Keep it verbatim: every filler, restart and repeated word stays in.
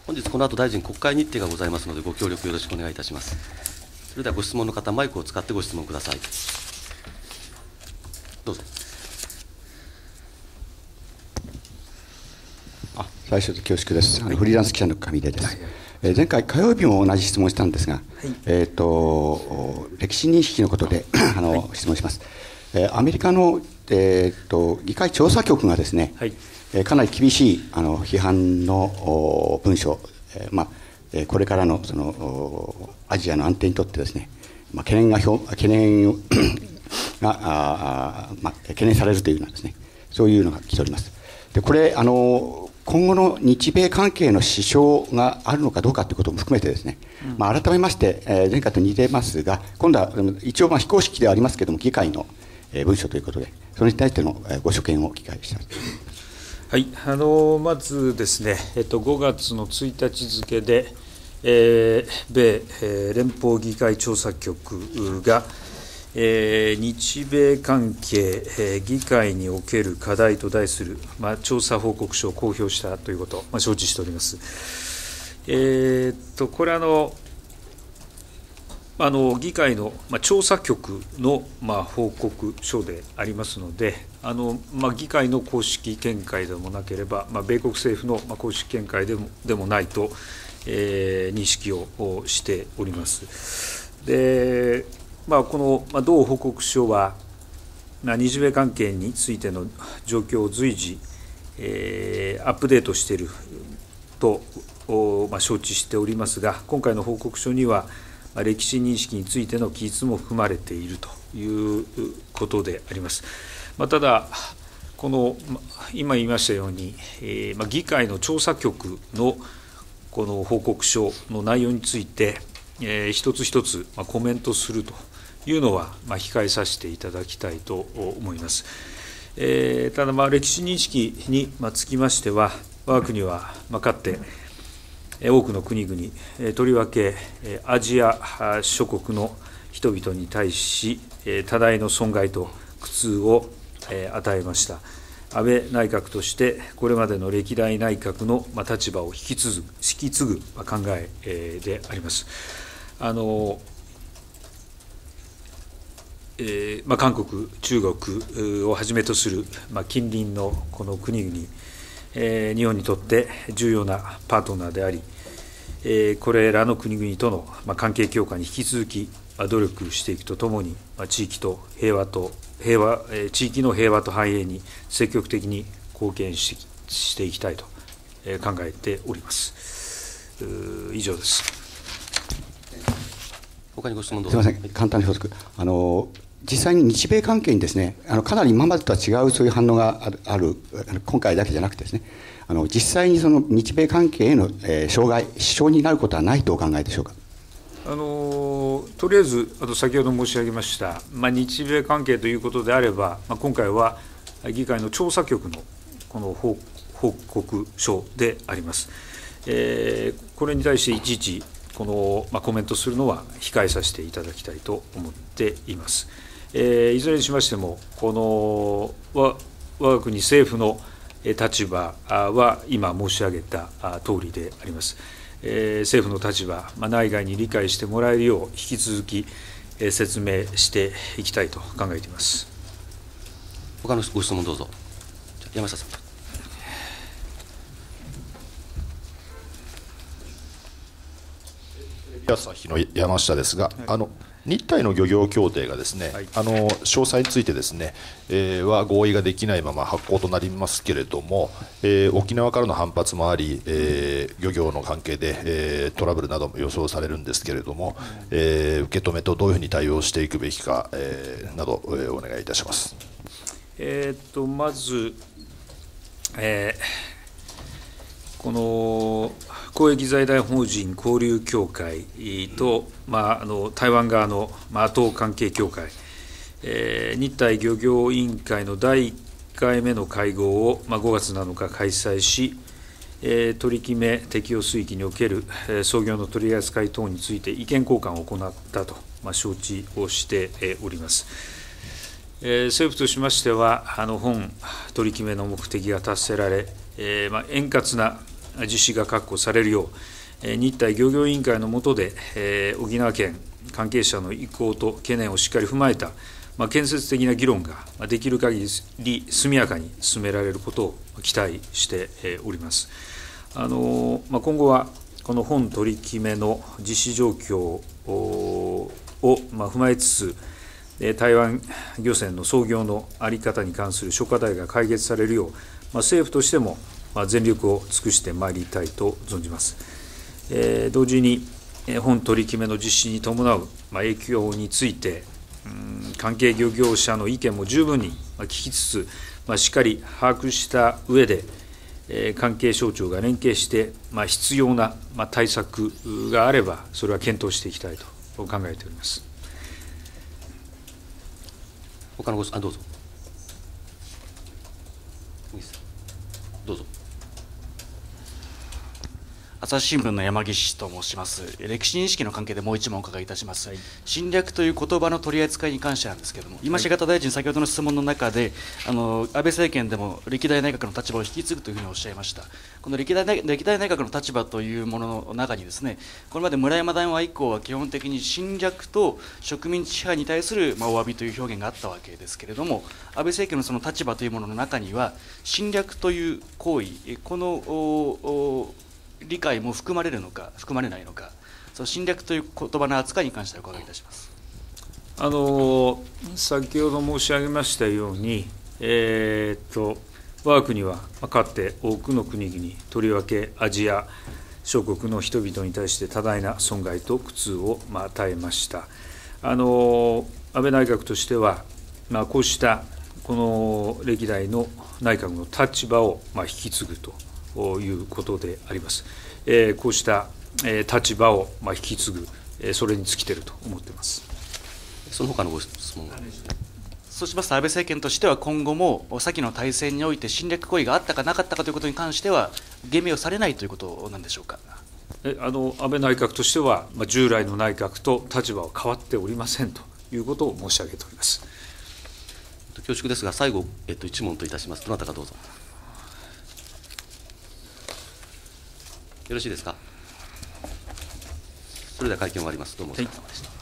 本日この後大臣国会日程がございますので、ご協力よろしくお願いいたします。それではご質問の方、マイクを使ってご質問ください。どうぞ。 あ、最初で恐縮です。あのフリーランス記者の上出です。えー、前回火曜日も同じ質問をしたんですが、はい、えー、と歴史認識のことであの、はい、質問します。えー、アメリカの、えー、と議会調査局がですね、はい、えー、かなり厳しいあの批判の文書、えーまあえー、これからの、そのアジアの安定にとってですね、まあ、懸念が表懸念があ、まあ、懸念されるというようなですね、そういうのが来ております。でこれあの今後の日米関係の支障があるのかどうかということも含めてですね、うん、まあ、改めまして、えー、前回と似てますが、今度は一応まあ非公式ではありますけれども、議会の、えー、文書ということで、それに対しての、えー、ご所見をお聞かせしたいと思います。 はい、あのまずですね、えっと、ごがつのついたち付で、えー、米、えー、連邦議会調査局が、えー、日米関係、えー、議会における課題と題する、まあ、調査報告書を公表したということ、まあ、承知しております。えー、っとこれあのあの議会の、まあ、調査局の、まあ、報告書でありますので、あの、まあ、議会の公式見解でもなければ、まあ、米国政府の、まあ、公式見解でも、でもないと、えー、認識をしております。でまあ、この、まあ、同報告書は、まあ、日米関係についての状況を随時、えー、アップデートしていると、まあ、承知しておりますが、今回の報告書には、まあ、歴史認識についての記述も含まれているということであります。まあ、ただ、この今言いましたように、えーまあ、議会の調査局のこの報告書の内容について、えー、一つ一つ、まあ、コメントするというのは、まあ、控えさせていただきたいと思います。えー、ただ、まあ、歴史認識につきましては、我が国は、まあ、かつて多くの国々、とりわけアジア諸国の人々に対し、多大の損害と苦痛を与えました。安倍内閣として、これまでの歴代内閣の立場を引き継ぐ、引き継ぐ考えであります。あのえーまあ、韓国、中国をはじめとする、まあ、近隣のこの国々、えー、日本にとって重要なパートナーであり、えー、これらの国々との、まあ、関係強化に引き続き、まあ、努力していくとともに、まあ、地域と平和と平和、えー、地域の平和と繁栄に積極的に貢献し、していきたいと、えー、考えております。以上です。 他にご質問どうぞ。 すみません、簡単に補足。あの実際に日米関係にですね、あのかなり今までとは違うそういう反応がある、ある今回だけじゃなくてですね、あの実際にその日米関係への、えー、障害、支障になることはないとお考えでしょうか。 あのとりあえず、あと先ほど申し上げました、まあ、日米関係ということであれば、まあ、今回は議会の調査局のこの報告書であります。えー、これに対していちいちこの、まあ、コメントするのは控えさせていただきたいと思っています。えー、いずれにしましても、このわ我が国政府の立場は今申し上げた通りであります。えー、政府の立場、まあ、内外に理解してもらえるよう引き続き、えー、説明していきたいと考えています。 他のご質問どうぞ。山下さん。 朝日の山下ですが、はい、あの日台の漁業協定がですね、はい、あの詳細についてですね、えー、は合意ができないまま発行となりますけれども、えー、沖縄からの反発もあり、えー、漁業の関係で、えー、トラブルなども予想されるんですけれども、えー、受け止めとどういうふうに対応していくべきか、えー、など、えー、お願いいたします。 えー、っとまず、えー、この公益財団法人交流協会と、まあ、あの台湾側の、まあ、党関係協会、えー、日台漁業委員会のだいいっかいめの会合を、まあ、ごがつなのか開催し、えー、取り決め適用水域における、えー、操業の取り扱い等について意見交換を行ったと、まあ、承知をして、えー、おります。えー、政府としましては、あの本取り決めの目的が達せられ、えーまあ、円滑な実施が確保されるよう、日体漁業委員会の下で、沖縄県関係者の意向と懸念をしっかり踏まえた、建設的な議論ができる限り速やかに進められることを期待しております。あの今後はこの本取り決めの実施状況を踏まえつつ、台湾漁船の操業の在り方に関する諸課題が解決されるよう、政府としても全力を尽くしてまいりたいと存じます。同時に、本取り決めの実施に伴う影響について、関係漁業者の意見も十分に聞きつつ、しっかり把握した上で、関係省庁が連携して、必要な対策があれば、それは検討していきたいと考えております。 他のご質問、どうぞ。どうぞ。 朝日新聞の山岸と申します。歴史認識の関係でもう一問お伺いいたします。はい、侵略という言葉の取り扱いに関してなんですけれども、今しがた大臣、先ほどの質問の中で、あの安倍政権でも歴代内閣の立場を引き継ぐというふうにおっしゃいました。この歴代内歴代内閣の立場というものの中にですね、これまで村山談話以降は基本的に侵略と植民地支配に対する、まあ、お詫びという表現があったわけですけれども、安倍政権のその立場というものの中には、侵略という行為、このおお理解も含まれるのか、含まれないのか、その侵略という言葉の扱いに関してお伺いいたします。 あの先ほど申し上げましたように、えー、っと我が国はかつて多くの国々、とりわけアジア諸国の人々に対して多大な損害と苦痛を与えました。あの安倍内閣としては、まあ、こうしたこの歴代の内閣の立場をまあ引き継ぐということであります。えー、こうした立場をまあ引き継ぐ、それに尽きていると思っています。 その他のご質問。 そうしますと、安倍政権としては今後も先の大戦において侵略行為があったかなかったかということに関しては言明をされないということなんでしょうか。 えあの安倍内閣としては、まあ、従来の内閣と立場は変わっておりませんということを申し上げております。 恐縮ですが、最後、えっと、一問といたします。どなたかどうぞ。よろしいですか。それでは会見終わります。どうもお疲れ様でした。はい。